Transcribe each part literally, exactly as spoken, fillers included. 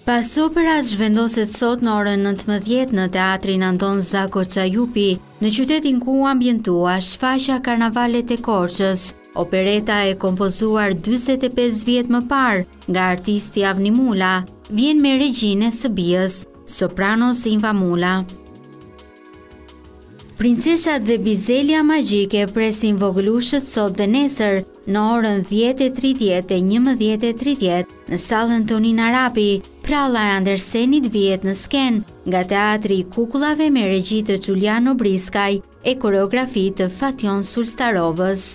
Pas operas zhvendoset sot në orën nëntëmbëdhjetë në teatrin Anton Zako Çajupi, në qytetin ku u ambientua shfaqja Karnavalet e Korçës, opereta e kompozuar dyzet e pesë vjet më parë nga artisti Avni Mula, vjen me regjinë së bijës, sopranos Invamula. Princeshat dhe bizelia magjike presin vogëlushët sot dhe nesër në orën dhjetë e tridhjetë e njëmbëdhjetë e tridhjetë në sallën Tonin Arapi, pralla e Andersenit vihet në skenë nga teatri i Kukullave me regji të Giuliano Briskaj e koreografi të Fation Sulstarovës.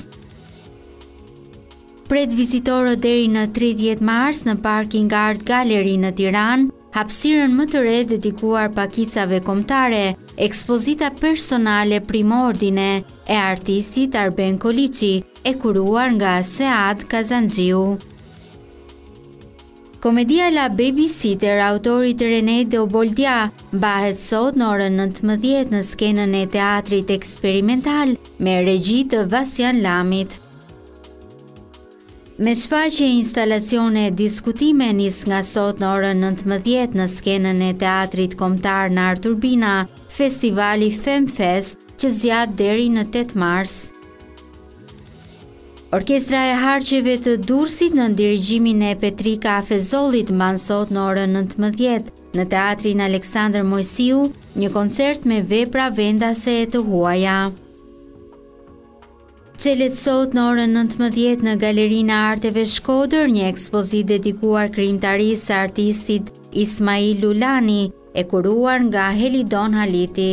Pret vizitorët deri në tridhjetë mars në Parking Art Gallery në Tiranë, hapësirën më të re dedikuar pakicave kombëtare, ekspozita personale primordine e artistit Arben Koliçi, e kuruar nga Sead Kazanxhiu. Komedia La Babysitter, autorit René de Oboldia, mbahet sot në orën nëntëmbëdhjetë në skenën e teatrit eksperimental me regji të Vasjan Lamit. Me shfaqje instalacione e diskutime nis nga sot në orën nëntëmbëdhjetë në skenën e teatrit kombëtar në Arturbina, festivali Femfest që zgjat deri në tetë mars. Orkestra e Harqeve të Durrësit në dirigjimin e Petrika Afezollit mban sot në orën nëntëmbëdhjetë në teatrin Aleksandër Mojsiu një koncert me vepra vendase e të huaja. Çelet sot në orën nëntëmbëdhjetë në Galerinë e Arteve Shkodër një ekspozitë dedikuar krijimtarisë së artistit Ismail Lulani, e kuruar nga Helidon Haliti.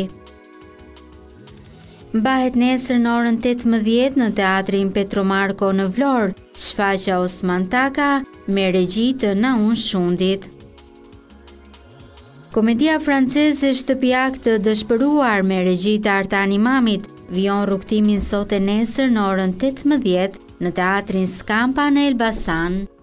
Mbahet nesër në orën tetëmbëdhjetë në teatrin Petromarko në Vlorë, shfaqja Osman Taka me regji të Naun Shundit. Komedia franceze Shtëpiak të dëshpëruar me regji të Artan Imamit vijon rrugtimin sot e nesër në orën tetëmbëdhjetë në teatrin Skampa në Elbasan.